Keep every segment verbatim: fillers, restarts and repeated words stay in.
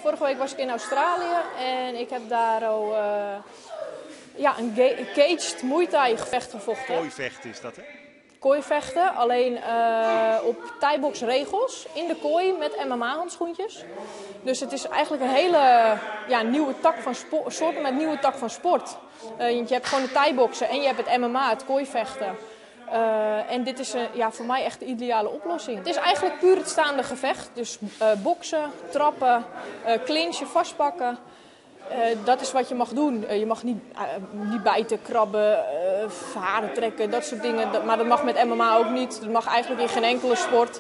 vorige week was ik in Australië en ik heb daar al uh, ja, een caged Muay Thai gevecht gevochten. Kooivechten is dat, hè? Kooivechten, alleen uh, op thai-box regels in de kooi met M M A handschoentjes. Dus het is eigenlijk een hele ja, nieuwe tak van sport, soort met nieuwe tak van sport. Uh, je hebt gewoon de thai-boxen en je hebt het M M A, het kooivechten. Uh, en dit is uh, ja, voor mij echt de ideale oplossing. Het is eigenlijk puur het staande gevecht. Dus uh, boksen, trappen, uh, clinchen, vastpakken. Uh, dat is wat je mag doen. Uh, je mag niet, uh, niet bijten, krabben, uh, haren trekken, dat soort dingen. Dat, maar dat mag met M M A ook niet. Dat mag eigenlijk in geen enkele sport.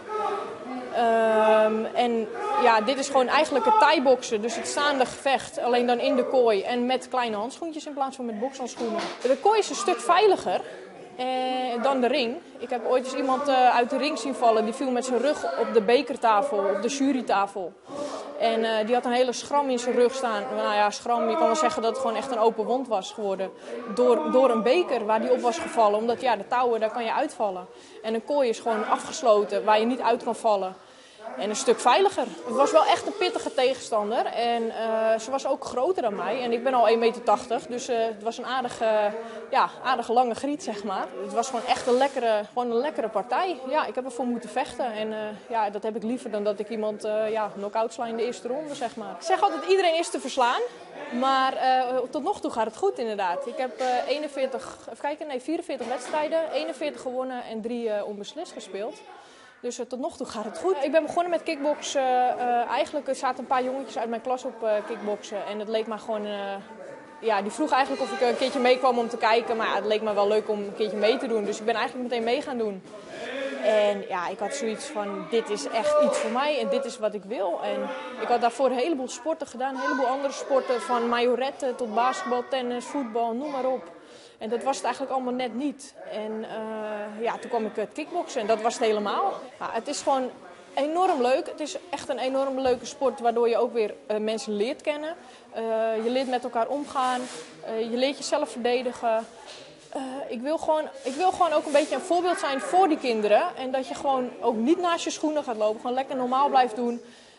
Um, en ja, dit is gewoon eigenlijk het thai-boksen, dus het staande gevecht. Alleen dan in de kooi en met kleine handschoentjes in plaats van met bokshandschoenen. De kooi is een stuk veiliger eh, dan de ring. Ik heb ooit eens iemand uh, uit de ring zien vallen. Die viel met zijn rug op de bekertafel, op de jurytafel. En uh, die had een hele schram in zijn rug staan. Nou ja, schram, je kan wel zeggen dat het gewoon echt een open wond was geworden. Door, door een beker waar die op was gevallen. Omdat ja, de touwen, daar kan je uitvallen. En een kooi is gewoon afgesloten waar je niet uit kan vallen. En een stuk veiliger. Het was wel echt een pittige tegenstander. En uh, ze was ook groter dan mij. En ik ben al één meter tachtig. Dus uh, het was een aardige, ja, aardige lange griet, zeg maar. Het was gewoon echt een lekkere, gewoon een lekkere partij. Ja, ik heb ervoor moeten vechten. En uh, ja, dat heb ik liever dan dat ik iemand uh, ja, knock-out sla in de eerste ronde, zeg maar. Ik zeg altijd, iedereen is te verslaan. Maar uh, tot nog toe gaat het goed, inderdaad. Ik heb uh, eenenveertig, even kijken, nee, vierenveertig wedstrijden, eenenveertig gewonnen en drie uh, onbeslist gespeeld. Dus uh, tot nog toe gaat het goed. Ik ben begonnen met kickboksen. Uh, eigenlijk er zaten een paar jongetjes uit mijn klas op uh, kickboksen. En het leek me gewoon... Uh, ja, die vroeg eigenlijk of ik een keertje meekwam om te kijken. Maar ja, het leek me wel leuk om een keertje mee te doen. Dus ik ben eigenlijk meteen mee gaan doen. En ja, ik had zoiets van, dit is echt iets voor mij en dit is wat ik wil. En ik had daarvoor een heleboel sporten gedaan. Een heleboel andere sporten. Van majoretten tot basketbal, tennis, voetbal, noem maar op. En dat was het eigenlijk allemaal net niet. En uh, ja, toen kwam ik het kickboksen en dat was het helemaal. Nou, het is gewoon enorm leuk. Het is echt een enorm leuke sport waardoor je ook weer uh, mensen leert kennen. Uh, je leert met elkaar omgaan. Uh, je leert jezelf verdedigen. Uh, ik, wil gewoon, ik wil gewoon ook een beetje een voorbeeld zijn voor die kinderen. En dat je gewoon ook niet naast je schoenen gaat lopen. Gewoon lekker normaal blijft doen.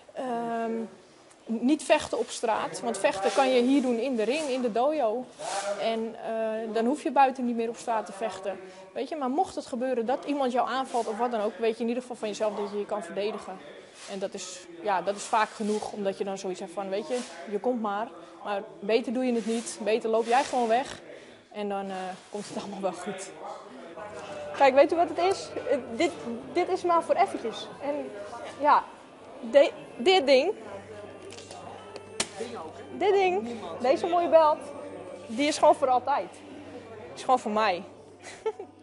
Um, Niet vechten op straat, want vechten kan je hier doen in de ring, in de dojo. En uh, dan hoef je buiten niet meer op straat te vechten. Weet je, maar mocht het gebeuren dat iemand jou aanvalt of wat dan ook, weet je in ieder geval van jezelf dat je je kan verdedigen. En dat is, ja, dat is vaak genoeg, omdat je dan zoiets hebt van, weet je, je komt maar. Maar beter doe je het niet, beter loop jij gewoon weg. En dan uh, komt het allemaal wel goed. Kijk, weet u wat het is? Uh, dit, dit is maar voor eventjes. En ja, de, dit ding... Ding ook, hè? Dit ding, deze mooie belt, die is gewoon voor altijd. Die is gewoon voor mij.